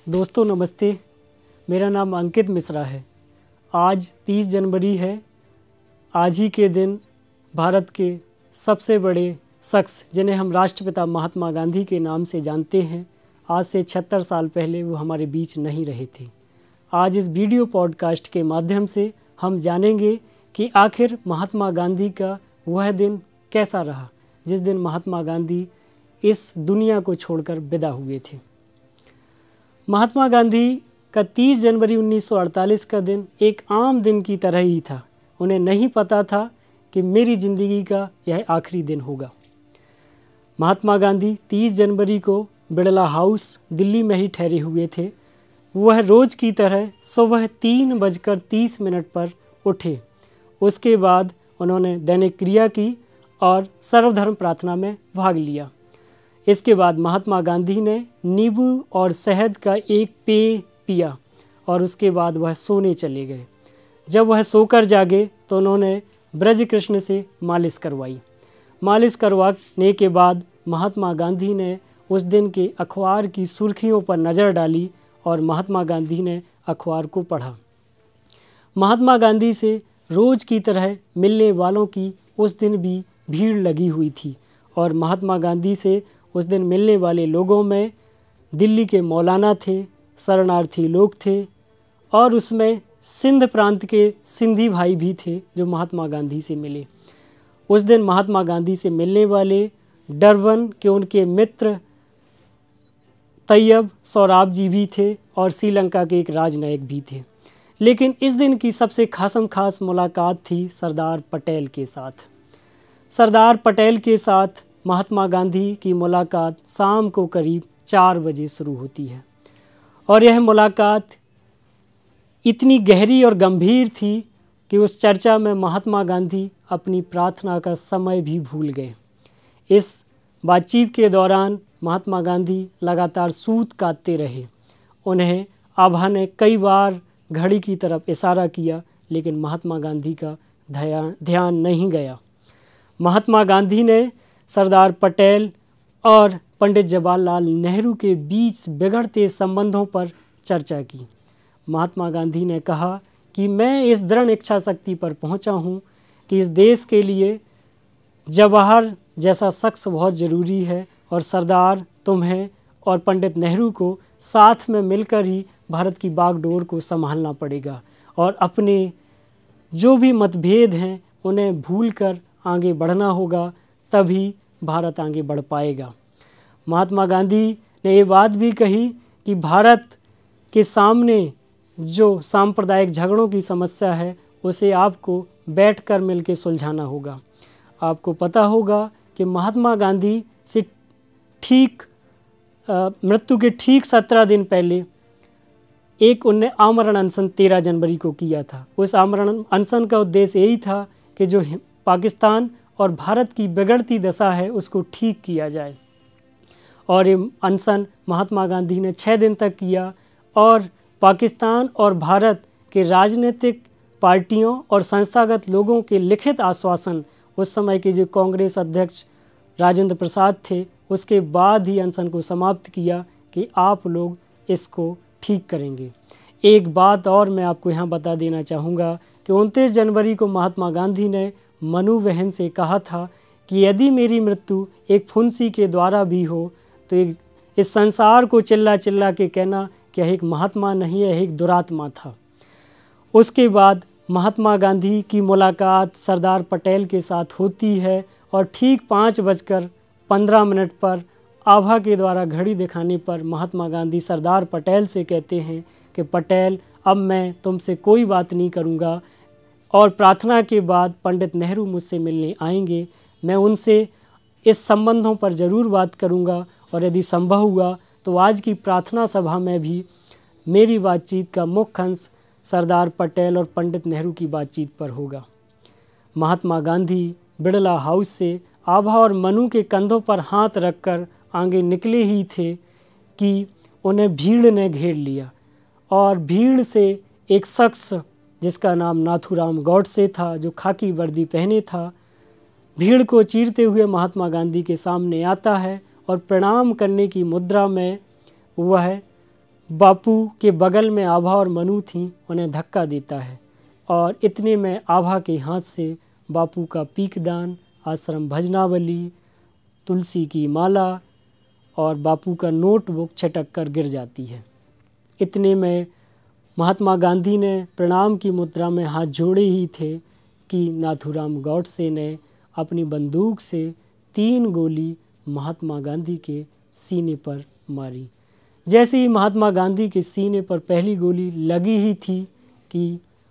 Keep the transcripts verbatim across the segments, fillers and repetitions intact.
दोस्तों नमस्ते, मेरा नाम अंकित मिश्रा है। आज तीस जनवरी है। आज ही के दिन भारत के सबसे बड़े शख्स जिन्हें हम राष्ट्रपिता महात्मा गांधी के नाम से जानते हैं, आज से छिहत्तर साल पहले वो हमारे बीच नहीं रहे थे। आज इस वीडियो पॉडकास्ट के माध्यम से हम जानेंगे कि आखिर महात्मा गांधी का वह दिन कैसा रहा जिस दिन महात्मा गांधी इस दुनिया को छोड़कर विदा हुए थे। महात्मा गांधी का तीस जनवरी उन्नीस सौ अड़तालीस का दिन एक आम दिन की तरह ही था। उन्हें नहीं पता था कि मेरी ज़िंदगी का यह आखिरी दिन होगा। महात्मा गांधी तीस जनवरी को बिड़ला हाउस दिल्ली में ही ठहरे हुए थे। वह रोज़ की तरह सुबह तीन बजकर तीस मिनट पर उठे। उसके बाद उन्होंने दैनिक क्रिया की और सर्वधर्म प्रार्थना में भाग लिया। इसके बाद महात्मा गांधी ने नींबू और शहद का एक पेय पिया और उसके बाद वह सोने चले गए। जब वह सोकर जागे तो उन्होंने ब्रज कृष्ण से मालिश करवाई। मालिश करवाने के बाद महात्मा गांधी ने उस दिन के अखबार की सुर्खियों पर नज़र डाली और महात्मा गांधी ने अखबार को पढ़ा। महात्मा गांधी से रोज़ की तरह मिलने वालों की उस दिन भी भीड़ लगी हुई थी और महात्मा गांधी से उस दिन मिलने वाले लोगों में दिल्ली के मौलाना थे, शरणार्थी लोग थे और उसमें सिंध प्रांत के सिंधी भाई भी थे जो महात्मा गांधी से मिले। उस दिन महात्मा गांधी से मिलने वाले डरबन के उनके मित्र तैयब सोहराब जी भी थे और श्रीलंका के एक राजनयिक भी थे। लेकिन इस दिन की सबसे खासम खास मुलाकात थी सरदार पटेल के साथ। सरदार पटेल के साथ महात्मा गांधी की मुलाकात शाम को करीब चार बजे शुरू होती है और यह मुलाकात इतनी गहरी और गंभीर थी कि उस चर्चा में महात्मा गांधी अपनी प्रार्थना का समय भी भूल गए। इस बातचीत के दौरान महात्मा गांधी लगातार सूत काटते रहे। उन्हें आभा ने कई बार घड़ी की तरफ इशारा किया लेकिन महात्मा गांधी का ध्यान ध्यान नहीं गया। महात्मा गांधी ने सरदार पटेल और पंडित जवाहरलाल नेहरू के बीच बिगड़ते संबंधों पर चर्चा की। महात्मा गांधी ने कहा कि मैं इस दृढ़ इच्छा शक्ति पर पहुंचा हूं कि इस देश के लिए जवाहर जैसा शख्स बहुत ज़रूरी है और सरदार तुम्हें और पंडित नेहरू को साथ में मिलकर ही भारत की बागडोर को संभालना पड़ेगा और अपने जो भी मतभेद हैं उन्हें भूलकर आगे बढ़ना होगा, तभी भारत आगे बढ़ पाएगा। महात्मा गांधी ने ये बात भी कही कि भारत के सामने जो सांप्रदायिक झगड़ों की समस्या है उसे आपको बैठकर मिलकर सुलझाना होगा। आपको पता होगा कि महात्मा गांधी से ठीक मृत्यु के ठीक सत्रह दिन पहले एक उनने आमरण अनशन तेरह जनवरी को किया था। उस आमरण अनशन का उद्देश्य यही था कि जो पाकिस्तान और भारत की बिगड़ती दशा है उसको ठीक किया जाए और ये अनशन महात्मा गांधी ने छः दिन तक किया और पाकिस्तान और भारत के राजनीतिक पार्टियों और संस्थागत लोगों के लिखित आश्वासन, उस समय के जो कांग्रेस अध्यक्ष राजेंद्र प्रसाद थे, उसके बाद ही अनशन को समाप्त किया कि आप लोग इसको ठीक करेंगे। एक बात और मैं आपको यहाँ बता देना चाहूँगा कि उनतीस जनवरी को महात्मा गांधी ने मनु बहन से कहा था कि यदि मेरी मृत्यु एक फुंसी के द्वारा भी हो तो एक इस संसार को चिल्ला चिल्ला के कहना कि यह एक महात्मा नहीं है, यह एक दुरात्मा था। उसके बाद महात्मा गांधी की मुलाकात सरदार पटेल के साथ होती है और ठीक पाँच बजकर पंद्रह मिनट पर आभा के द्वारा घड़ी दिखाने पर महात्मा गांधी सरदार पटेल से कहते हैं कि पटेल, अब मैं तुमसे कोई बात नहीं करूँगा और प्रार्थना के बाद पंडित नेहरू मुझसे मिलने आएंगे। मैं उनसे इस संबंधों पर ज़रूर बात करूंगा और यदि संभव हुआ तो आज की प्रार्थना सभा में भी मेरी बातचीत का मुख्य अंश सरदार पटेल और पंडित नेहरू की बातचीत पर होगा। महात्मा गांधी बिड़ला हाउस से आभा और मनु के कंधों पर हाथ रखकर आगे निकले ही थे कि उन्हें भीड़ ने घेर लिया और भीड़ से एक शख्स जिसका नाम नाथूराम गौडसे था, जो खाकी वर्दी पहने था, भीड़ को चीरते हुए महात्मा गांधी के सामने आता है और प्रणाम करने की मुद्रा में वह बापू के बगल में आभा और मनु थीं, उन्हें धक्का देता है और इतने में आभा के हाथ से बापू का पीकदान, आश्रम भजनावली, तुलसी की माला और बापू का नोटबुक छटक कर गिर जाती है। इतने में महात्मा गांधी ने प्रणाम की मुद्रा में हाथ जोड़े ही थे कि नाथूराम गॉडसे ने अपनी बंदूक से तीन गोली महात्मा गांधी के सीने पर मारी। जैसे ही महात्मा गांधी के सीने पर पहली गोली लगी ही थी कि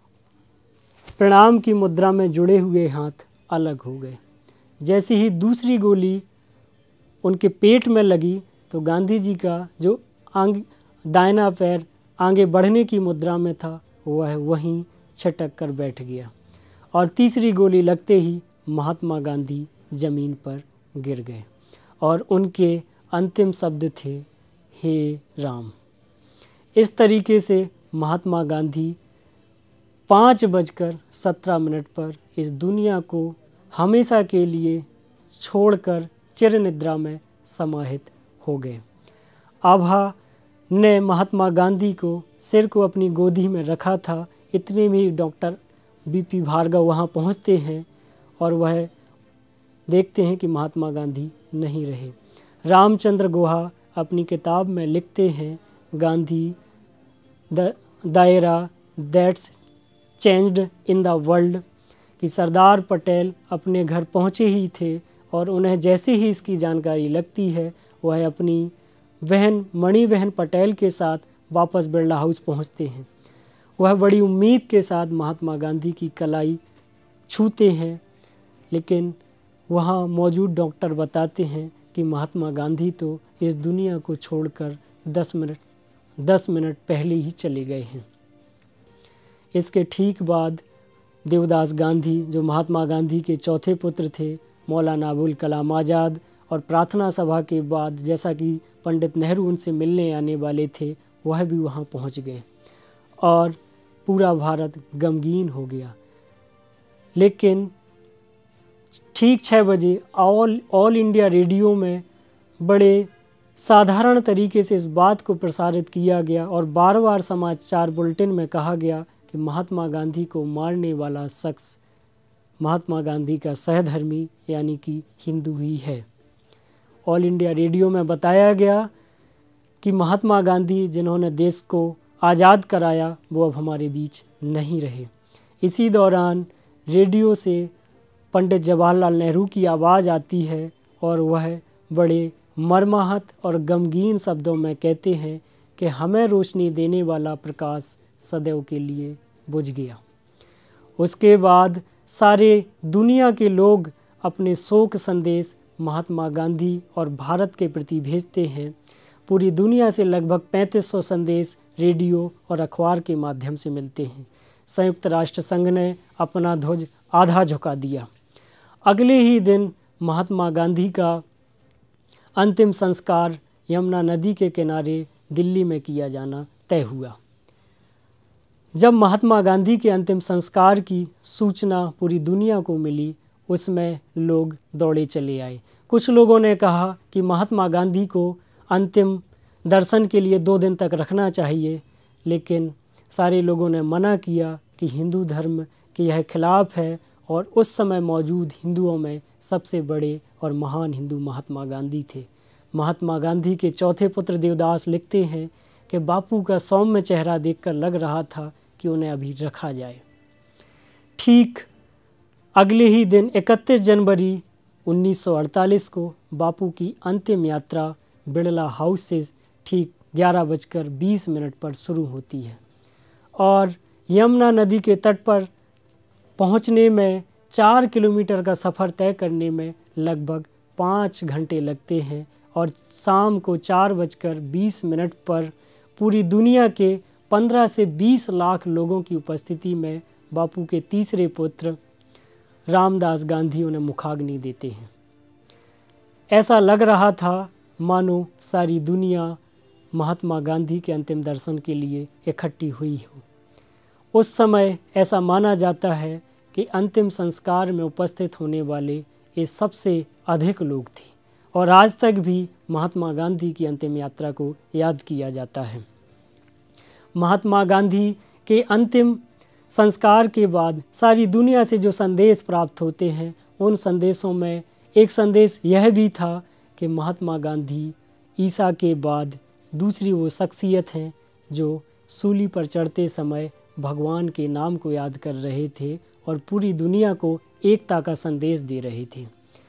प्रणाम की मुद्रा में जुड़े हुए हाथ अलग हो गए। जैसे ही दूसरी गोली उनके पेट में लगी तो गांधी जी का जो आंग दाहिना पैर आगे बढ़ने की मुद्रा में था वह वहीं छटक कर बैठ गया और तीसरी गोली लगते ही महात्मा गांधी ज़मीन पर गिर गए और उनके अंतिम शब्द थे, हे राम। इस तरीके से महात्मा गांधी पाँच बजकर सत्रह मिनट पर इस दुनिया को हमेशा के लिए छोड़कर चिर निद्रा में समाहित हो गए। आभा ने महात्मा गांधी को सिर को अपनी गोदी में रखा था। इतने में ही डॉक्टर बीपी भार्गव वहाँ पहुँचते हैं और वह देखते हैं कि महात्मा गांधी नहीं रहे। रामचंद्र गुहा अपनी किताब में लिखते हैं, Gandhi the year that's changed in the world, कि सरदार पटेल अपने घर पहुँचे ही थे और उन्हें जैसे ही इसकी जानकारी लगती है वह अपनी बहन मणि बहन पटेल के साथ वापस बिरला हाउस पहुँचते हैं। वह बड़ी उम्मीद के साथ महात्मा गांधी की कलाई छूते हैं, लेकिन वहाँ मौजूद डॉक्टर बताते हैं कि महात्मा गांधी तो इस दुनिया को छोड़कर दस मिनट दस मिनट पहले ही चले गए हैं। इसके ठीक बाद देवदास गांधी, जो महात्मा गांधी के चौथे पुत्र थे, मौलाना अबुल कलाम आज़ाद, और प्रार्थना सभा के बाद जैसा कि पंडित नेहरू उनसे मिलने आने वाले थे वह भी वहाँ पहुँच गए और पूरा भारत गमगीन हो गया। लेकिन ठीक छः बजे ऑल ऑल इंडिया रेडियो में बड़े साधारण तरीके से इस बात को प्रसारित किया गया और बार बार समाचार बुलेटिन में कहा गया कि महात्मा गांधी को मारने वाला शख्स महात्मा गांधी का सहधर्मी यानी कि हिंदू ही है। ऑल इंडिया रेडियो में बताया गया कि महात्मा गांधी जिन्होंने देश को आज़ाद कराया वो अब हमारे बीच नहीं रहे। इसी दौरान रेडियो से पंडित जवाहरलाल नेहरू की आवाज़ आती है और वह बड़े मर्माहत और गमगीन शब्दों में कहते हैं कि हमें रोशनी देने वाला प्रकाश सदैव के लिए बुझ गया। उसके बाद सारे दुनिया के लोग अपने शोक संदेश महात्मा गांधी और भारत के प्रति भेजते हैं। पूरी दुनिया से लगभग पैंतीस सौ संदेश रेडियो और अखबार के माध्यम से मिलते हैं। संयुक्त राष्ट्र संघ ने अपना ध्वज आधा झुका दिया। अगले ही दिन महात्मा गांधी का अंतिम संस्कार यमुना नदी के किनारे दिल्ली में किया जाना तय हुआ। जब महात्मा गांधी के अंतिम संस्कार की सूचना पूरी दुनिया को मिली, उसमें लोग दौड़े चले आए। कुछ लोगों ने कहा कि महात्मा गांधी को अंतिम दर्शन के लिए दो दिन तक रखना चाहिए, लेकिन सारे लोगों ने मना किया कि हिंदू धर्म के यह खिलाफ है और उस समय मौजूद हिंदुओं में सबसे बड़े और महान हिंदू महात्मा गांधी थे। महात्मा गांधी के चौथे पुत्र देवदास लिखते हैं कि बापू का सौम्य चेहरा देखकर लग रहा था कि उन्हें अभी रखा जाए। ठीक अगले ही दिन इकतीस जनवरी उन्नीस सौ अड़तालीस को बापू की अंतिम यात्रा बिरला हाउस से ठीक ग्यारह बजकर बीस मिनट पर शुरू होती है और यमुना नदी के तट पर पहुंचने में चार किलोमीटर का सफ़र तय करने में लगभग पाँच घंटे लगते हैं और शाम को चार बजकर बीस मिनट पर पूरी दुनिया के पंद्रह से बीस लाख लोगों की उपस्थिति में बापू के तीसरे पुत्र रामदास गांधी उन्हें मुखाग्नि देते हैं। ऐसा लग रहा था मानो सारी दुनिया महात्मा गांधी के अंतिम दर्शन के लिए इकट्ठी हुई हो। उस समय ऐसा माना जाता है कि अंतिम संस्कार में उपस्थित होने वाले ये सबसे अधिक लोग थे और आज तक भी महात्मा गांधी की अंतिम यात्रा को याद किया जाता है। महात्मा गांधी के अंतिम संस्कार के बाद सारी दुनिया से जो संदेश प्राप्त होते हैं, उन संदेशों में एक संदेश यह भी था कि महात्मा गांधी ईसा के बाद दूसरी वो शख्सियत हैं जो सूली पर चढ़ते समय भगवान के नाम को याद कर रहे थे और पूरी दुनिया को एकता का संदेश दे रहे थे।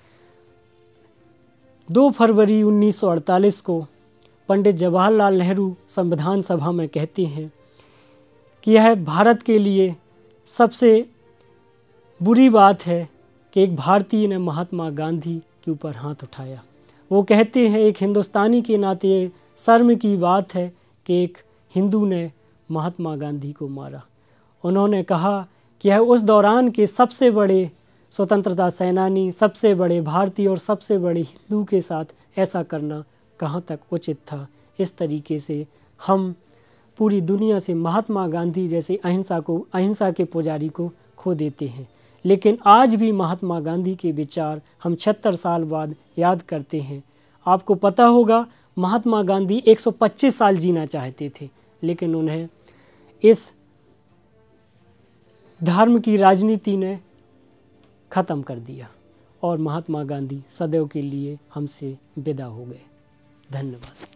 दो फरवरी उन्नीस सौ अड़तालीस को पंडित जवाहरलाल नेहरू संविधान सभा में कहते हैं कि यह भारत के लिए सबसे बुरी बात है कि एक भारतीय ने महात्मा गांधी के ऊपर हाथ उठाया। वो कहते हैं एक हिंदुस्तानी के नाते शर्म की बात है कि एक हिंदू ने महात्मा गांधी को मारा। उन्होंने कहा कि यह उस दौरान के सबसे बड़े स्वतंत्रता सेनानी, सबसे बड़े भारतीय और सबसे बड़े हिंदू के साथ ऐसा करना कहाँ तक उचित था। इस तरीके से हम पूरी दुनिया से महात्मा गांधी जैसे अहिंसा को अहिंसा के पुजारी को खो देते हैं। लेकिन आज भी महात्मा गांधी के विचार हम छिहत्तर साल बाद याद करते हैं। आपको पता होगा महात्मा गांधी एक सौ पच्चीस साल जीना चाहते थे, लेकिन उन्हें इस धर्म की राजनीति ने ख़त्म कर दिया और महात्मा गांधी सदैव के लिए हमसे विदा हो गए। धन्यवाद।